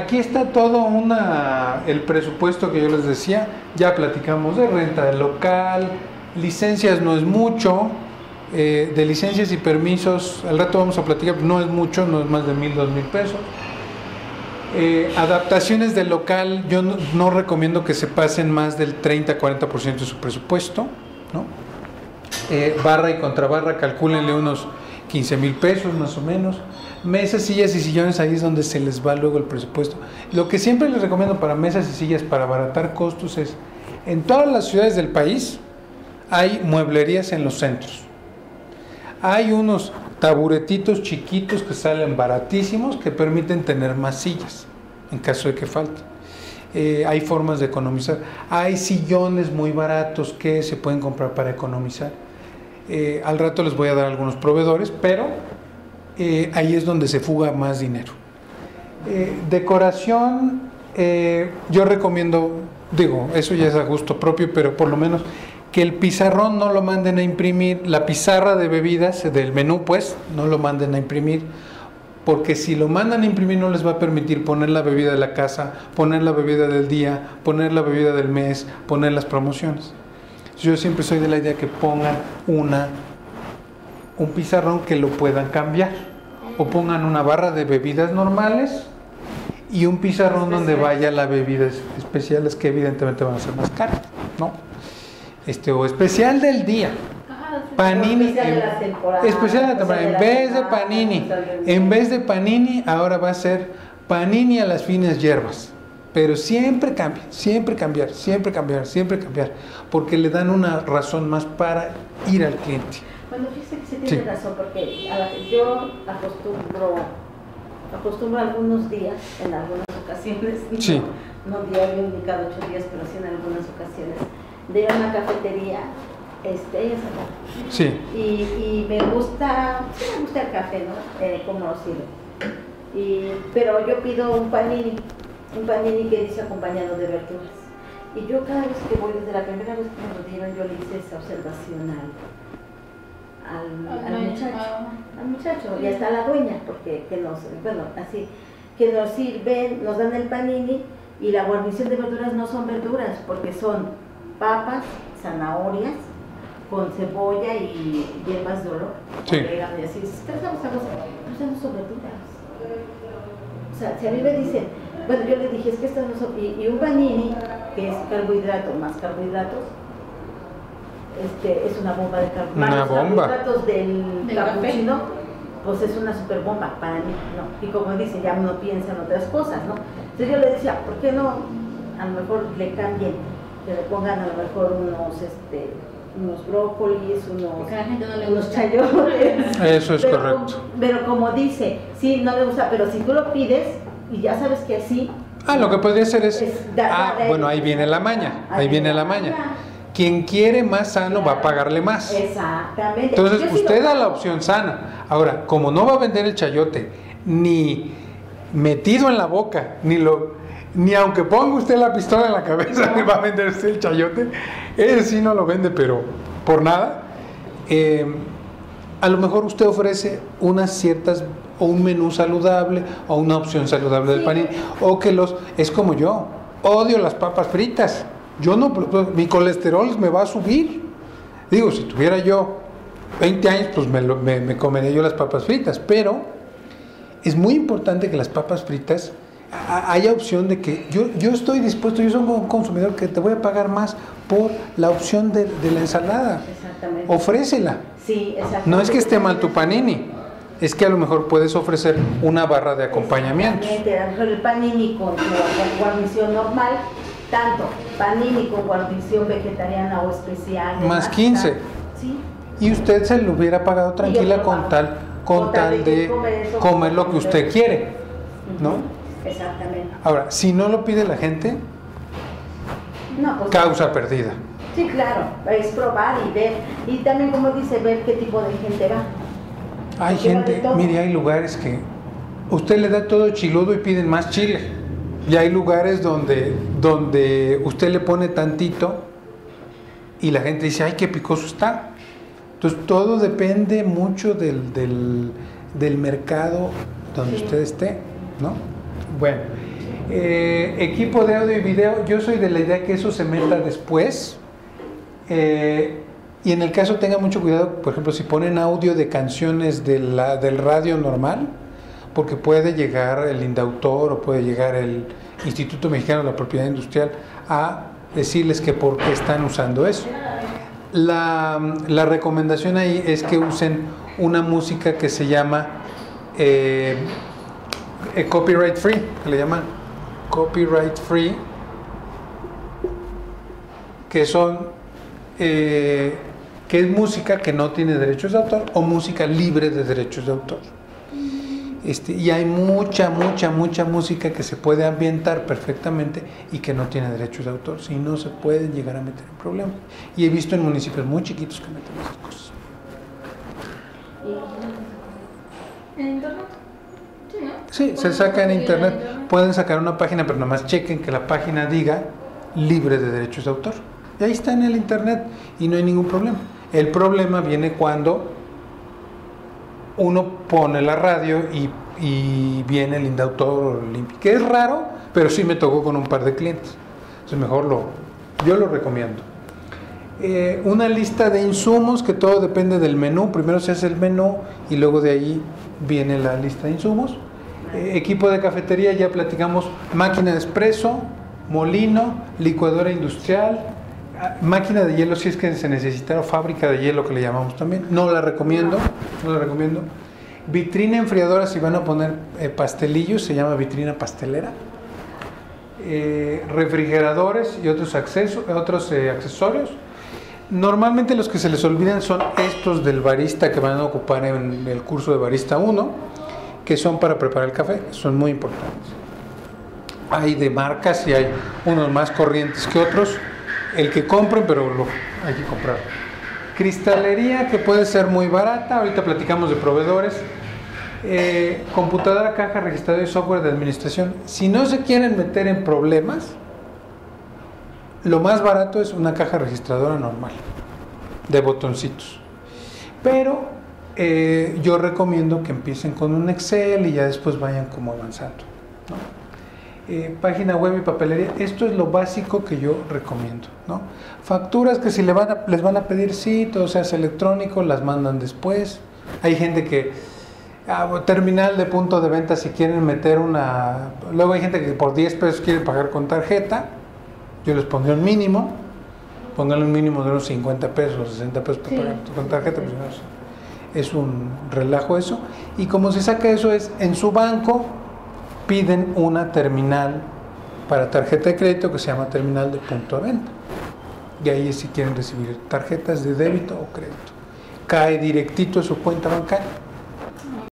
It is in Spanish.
aquí está todo el presupuesto que yo les decía. Ya platicamos de renta del local, licencias no es mucho, de licencias y permisos, al rato vamos a platicar, no es mucho, no es más de 1,000, 2,000 pesos. Adaptaciones del local, yo no recomiendo que se pasen más del 30-40% de su presupuesto, ¿no? Barra y contrabarra, calcúlenle unos 15,000 pesos más o menos. Mesas, sillas y sillones, ahí es donde se les va luego el presupuesto. Lo que siempre les recomiendo para mesas y sillas para abaratar costos es, en todas las ciudades del país hay mueblerías en los centros. Hay unos taburetitos chiquitos que salen baratísimos que permiten tener más sillas en caso de que falte. Hay formas de economizar. Hay sillones muy baratos que se pueden comprar para economizar. Al rato les voy a dar algunos proveedores, pero ahí es donde se fuga más dinero. Decoración, yo recomiendo, digo, eso ya es a gusto propio, pero por lo menos que el pizarrón no lo manden a imprimir, la pizarra de bebidas del menú, pues, no lo manden a imprimir, porque si lo mandan a imprimir no les va a permitir poner la bebida de la casa, poner la bebida del día, poner la bebida del mes, poner las promociones. Yo siempre soy de la idea que pongan un pizarrón que lo puedan cambiar, o pongan una barra de bebidas normales y un pizarrón donde vaya las bebidas especiales, que evidentemente van a ser más caras, ¿no? O especial del día, panini, especial de la temporada, en vez de panini ahora va a ser panini a las finas hierbas, pero siempre cambia, siempre cambiar, porque le dan una razón más para ir al cliente. Bueno, fíjese que se tiene razón, porque yo acostumbro algunos días, en algunas ocasiones, no diario ni cada 8 días, pero sí en algunas ocasiones, de ir a una cafetería, y me gusta el café, ¿no? Cómo lo sirve. Pero yo pido un panini que dice acompañado de verduras. Y yo cada vez que voy, desde la primera vez que me lo dieron, yo le hice esa observación al muchacho y hasta a la dueña, porque que nos sirven, nos dan el panini y la guarnición de verduras no son verduras, porque son papas, zanahorias, con cebolla y hierbas de olor, orégano y así. No son verduras. O sea, si a mí me dicen, bueno, yo le dije, es que estas no son, y un panini, que es carbohidrato más carbohidratos, es una bomba de carbohidratos. Los carbohidratos del capuchino, pues es una super bomba para mí, ¿no? Y como dice, ya uno piensa en otras cosas, ¿no? Entonces yo le decía, ¿por qué no a lo mejor le cambien, que le pongan a lo mejor unos brócolis, unos chayotes? Eso es correcto. Pero como dice, sí, no le gusta, pero si tú lo pides y ya sabes que así... lo que podría hacer es bueno, ahí viene la maña, Quien quiere más sano va a pagarle más. Exactamente. Entonces usted da la opción sana. Ahora, como no va a vender el chayote ni metido en la boca, ni aunque ponga usted la pistola en la cabeza, le va a vender usted el chayote, ese sí no lo vende, pero por nada. A lo mejor usted ofrece unas ciertas, o un menú saludable, o una opción saludable del panini, o que es como yo, odio las papas fritas. Yo no, mi colesterol me va a subir. Digo, si tuviera yo 20 años, pues me comería yo las papas fritas, pero es muy importante que las papas fritas haya opción de que yo estoy dispuesto, yo soy un consumidor que te voy a pagar más por la opción de la ensalada. Exactamente. Ofrécela. Sí, exactamente. No es que esté mal tu panini, es que a lo mejor puedes ofrecer una barra de acompañamientos. A lo mejor el panini con guarnición normal, tanto panini con guarnición vegetariana o especial. Más 15. Sí. Y usted se lo hubiera pagado tranquila con tal de comer lo que usted quiere, ¿no? Exactamente. Ahora, si no lo pide la gente, causa perdida. Sí, claro, es probar y ver, y también, como dice, ver qué tipo de gente va. Hay gente, mire, hay lugares que usted le da todo chiludo y piden más chile. Y hay lugares donde usted le pone tantito y la gente dice, ay, qué picoso está. Entonces todo depende mucho del mercado donde usted esté, ¿no? Bueno, Equipo de audio y video, yo soy de la idea que eso se meta después. Y en el caso tenga mucho cuidado, por ejemplo, si ponen audio de canciones del radio normal, porque puede llegar el Indautor o puede llegar el Instituto Mexicano de la Propiedad Industrial a decirles que por qué están usando eso. La recomendación ahí es que usen una música que se llama copyright free, que le llaman copyright free, que son que es música que no tiene derechos de autor o música libre de derechos de autor. Y hay mucha música que se puede ambientar perfectamente y que no tiene derechos de autor, si no se pueden llegar a meter en problemas. Y he visto en municipios muy chiquitos que meten esas cosas. ¿En internet? Sí, ¿no? Sí, se saca en internet. Pueden sacar una página, pero nada más chequen que la página diga libre de derechos de autor. Y ahí está en el internet y no hay ningún problema. El problema viene cuando uno pone la radio y viene el Indautor limpio, que es raro, pero sí me tocó con un par de clientes. Entonces mejor yo lo recomiendo. Una lista de insumos, que todo depende del menú. Primero se hace el menú y luego de ahí viene la lista de insumos. Equipo de cafetería, ya platicamos: máquina de espresso, molino, licuadora industrial, máquina de hielo si es que se necesita, o fábrica de hielo que le llamamos también. No la recomiendo. Vitrina enfriadora si van a poner pastelillos, se llama vitrina pastelera. Refrigeradores y otros accesorios. Normalmente los que se les olvidan son estos del barista que van a ocupar en el curso de Barista 1, que son para preparar el café, son muy importantes. Hay de marcas y hay unos más corrientes que otros. El que compren, pero hay que comprarlo. Cristalería, que puede ser muy barata. Ahorita platicamos de proveedores. Computadora, caja registradora y software de administración. Si no se quieren meter en problemas, lo más barato es una caja registradora normal, de botoncitos. Pero yo recomiendo que empiecen con un Excel y ya después vayan como avanzando, ¿no? Página web y papelería, esto es lo básico que yo recomiendo, ¿no? Facturas que si les van a pedir, sí, todo se hace electrónico, las mandan después. Hay gente que terminal de punto de venta, si quieren meter luego hay gente que por 10 pesos quiere pagar con tarjeta. Yo les pondré un mínimo, pónganle un mínimo de unos 50 pesos, 60 pesos para pagar con tarjeta, pues no, es un relajo eso. Y como se saca eso es en su banco. Piden una terminal para tarjeta de crédito que se llama terminal de punto de venta. Y ahí es si quieren recibir tarjetas de débito o crédito. Cae directito a su cuenta bancaria.